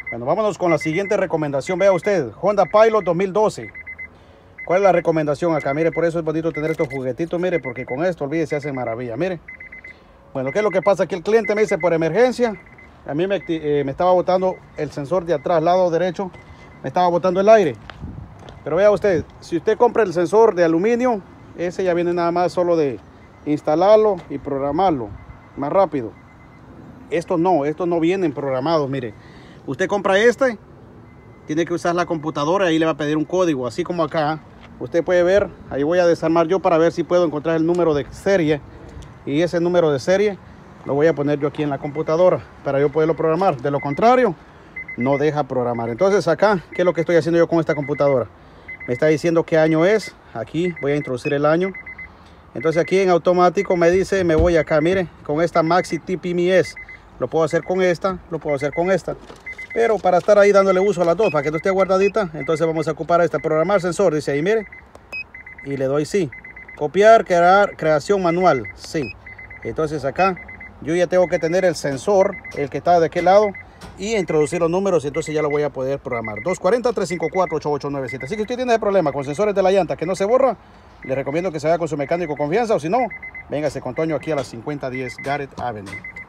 Bueno, vámonos con la siguiente recomendación. Vea usted, Honda Pilot 2012. ¿Cuál es la recomendación acá? Mire, por eso es bonito tener estos juguetitos, mire, porque con esto, olvídese, se hace maravilla, mire. Bueno, ¿qué es lo que pasa? Aquí el cliente me dice por emergencia, a mí me estaba botando el sensor de atrás, lado derecho, me estaba botando el aire. Pero vea usted, si usted compra el sensor de aluminio, ese ya viene nada más solo de instalarlo y programarlo más rápido. Estos no vienen programados, mire. Usted compra este, tiene que usar la computadora y ahí le va a pedir un código, así como acá. Usted puede ver, ahí voy a desarmar yo para ver si puedo encontrar el número de serie. Y ese número de serie lo voy a poner yo aquí en la computadora para yo poderlo programar. De lo contrario, no deja programar. Entonces acá, ¿qué es lo que estoy haciendo yo con esta computadora? Me está diciendo qué año es. Aquí voy a introducir el año. Entonces aquí en automático me dice, me voy acá, mire, con esta Maxi TPMS. Lo puedo hacer con esta, lo puedo hacer con esta. Pero para estar ahí dándole uso a las dos, para que no esté guardadita, entonces vamos a ocupar esta, programar sensor, dice ahí, mire. Y le doy sí. Copiar, creación manual, sí. Entonces acá yo ya tengo que tener el sensor, el que está de aquel lado, y introducir los números, y entonces ya lo voy a poder programar. 240-354-8897. Así que usted tiene ese problema con sensores de la llanta que no se borra, le recomiendo que se vaya con su mecánico de confianza, o si no, véngase con Toño aquí a las 5010 Garrett Avenue.